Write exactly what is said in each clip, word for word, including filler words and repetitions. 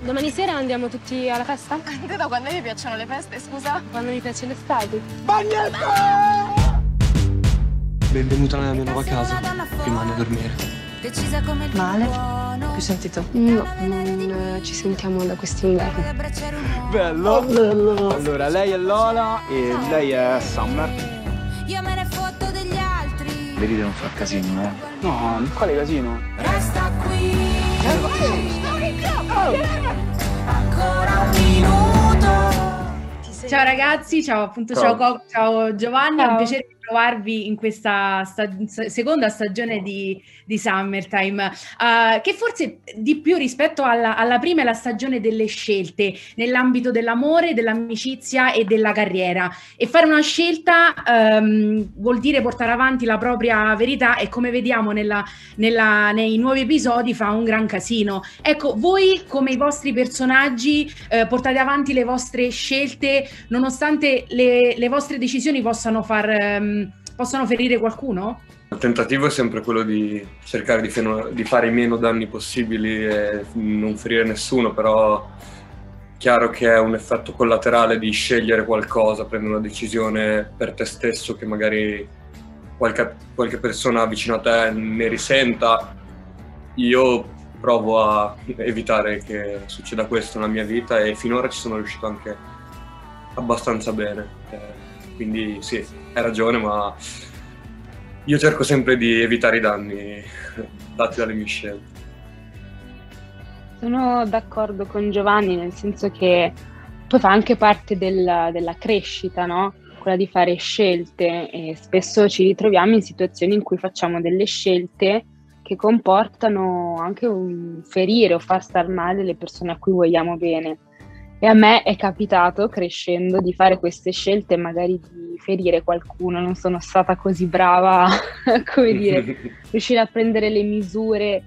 Domani sera andiamo tutti alla festa? A te da quando mi piacciono le feste, scusa? Quando mi piace l'estate. Bagnetta! Benvenuta nella mia nuova casa. Rimani a dormire. Male? Che hai sentito? No, non ci sentiamo da quest'inverno. Bello! Oh, bello! Allora, lei è Lola e no. Lei è Summer. Io me ne fotto degli altri. Vedi di non far casino, eh? No, quale casino? Resta qui. Eh, Ancora un minuto. Ciao ragazzi, ciao appunto, ciao, ciao, ciao Giovanni, ciao. È un piacere trovarvi in questa sta- seconda stagione di, di Summertime, uh, che forse di più rispetto alla, alla prima è la stagione delle scelte nell'ambito dell'amore, dell'amicizia e della carriera, e fare una scelta um, vuol dire portare avanti la propria verità e, come vediamo nella, nella, nei nuovi episodi, fa un gran casino. Ecco, voi come i vostri personaggi eh, portate avanti le vostre scelte nonostante le, le vostre decisioni possano far um, possono ferire qualcuno? Il tentativo è sempre quello di cercare di, feno, di fare i meno danni possibili e non ferire nessuno, però è chiaro che è un effetto collaterale di scegliere qualcosa, prendere una decisione per te stesso che magari qualche, qualche persona vicino a te ne risenta. Io provo a evitare che succeda questo nella mia vita e finora ci sono riuscito anche abbastanza bene. Eh, quindi sì, hai ragione, ma io cerco sempre di evitare i danni dati dalle mie scelte. Sono d'accordo con Giovanni, nel senso che poi fa anche parte del, della crescita, no? Quella di fare scelte, e spesso ci ritroviamo in situazioni in cui facciamo delle scelte che comportano anche un ferire o far star male le persone a cui vogliamo bene. E a me è capitato, crescendo, di fare queste scelte e magari di ferire qualcuno. Non sono stata così brava, come dire, riuscire a prendere le misure,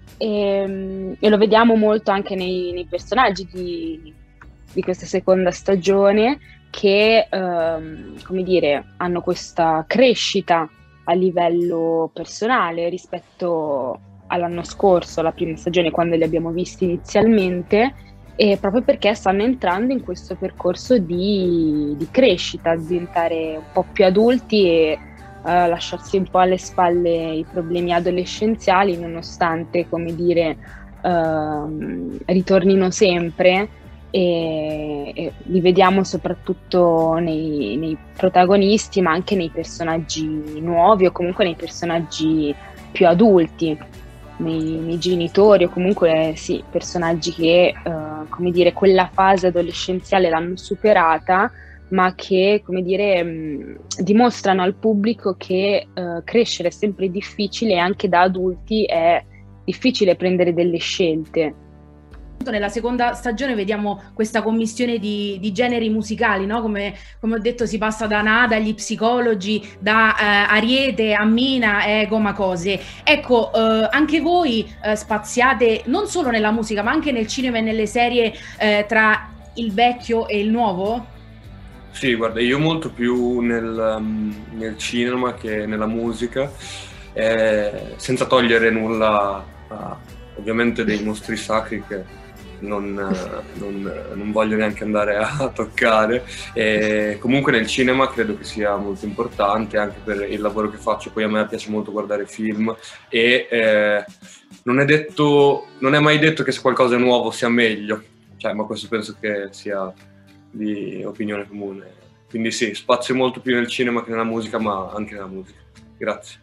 e, e lo vediamo molto anche nei, nei personaggi di, di questa seconda stagione, che ehm, come dire, hanno questa crescita a livello personale rispetto all'anno scorso, la prima stagione, quando li abbiamo visti inizialmente. E proprio perché stanno entrando in questo percorso di, di crescita, di diventare un po' più adulti e uh, lasciarsi un po' alle spalle i problemi adolescenziali, nonostante, come dire, uh, ritornino sempre, e, e li vediamo soprattutto nei, nei protagonisti, ma anche nei personaggi nuovi o comunque nei personaggi più adulti. Nei, nei genitori o comunque sì, personaggi che uh, come dire, quella fase adolescenziale l'hanno superata, ma che, come dire, mh, dimostrano al pubblico che uh, crescere è sempre difficile, e anche da adulti è difficile prendere delle scelte. Nella seconda stagione vediamo questa commistione di, di generi musicali, no? Come, come ho detto, si passa da Nada agli psicologi, da eh, Ariete a Mina e Goma Cose. Ecco, eh, anche voi eh, spaziate non solo nella musica, ma anche nel cinema e nelle serie, eh, tra il vecchio e il nuovo? Sì, guarda, io molto più nel, um, nel cinema che nella musica, eh, senza togliere nulla uh, ovviamente dei mostri sacri che Non, non, non voglio neanche andare a toccare. E comunque nel cinema credo che sia molto importante anche per il lavoro che faccio. Poi a me piace molto guardare film e eh, non è detto, non è mai detto che se qualcosa è nuovo sia meglio, cioè, ma questo penso che sia di opinione comune. Quindi sì, spazio molto più nel cinema che nella musica, ma anche nella musica. Grazie.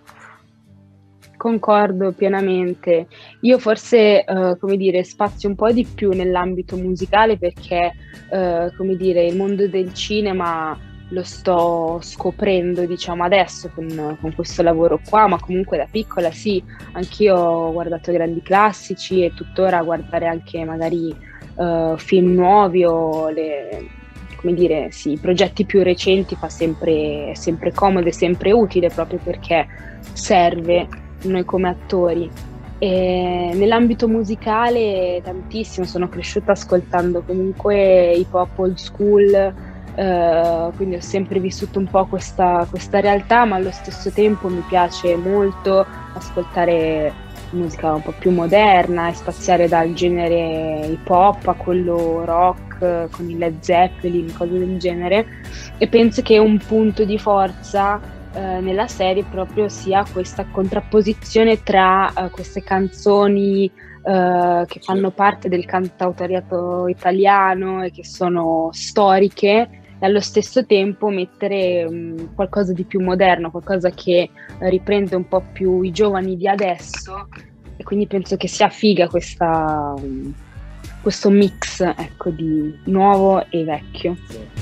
Concordo pienamente. Io forse, uh, come dire, spazio un po' di più nell'ambito musicale perché, uh, come dire, il mondo del cinema lo sto scoprendo, diciamo, adesso con, con questo lavoro qua, ma comunque da piccola sì, anch'io ho guardato grandi classici e tuttora guardare anche magari uh, film nuovi o le, come dire, sì, i progetti più recenti fa sempre, sempre comodo e sempre utile, proprio perché serve noi come attori. E nell'ambito musicale tantissimo, sono cresciuta ascoltando comunque hip hop old school, eh, quindi ho sempre vissuto un po' questa, questa realtà, ma allo stesso tempo mi piace molto ascoltare musica un po' più moderna e spaziare dal genere hip hop a quello rock con i Led Zeppelin, cose del genere, e penso che un punto di forza eh, nella serie proprio sia questa contrapposizione tra eh, queste canzoni eh, che fanno parte del cantautoriato italiano e che sono storiche, e allo stesso tempo mettere um, qualcosa di più moderno, qualcosa che uh, riprende un po' più i giovani di adesso, e quindi penso che sia figa questa, um, questo mix, ecco, di nuovo e vecchio. Sì.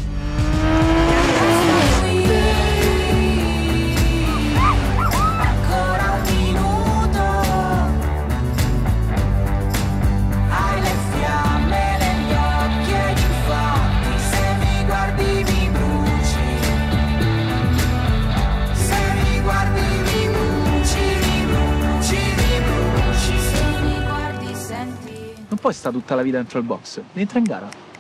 Non puoi stare tutta la vita dentro il box, entra in gara.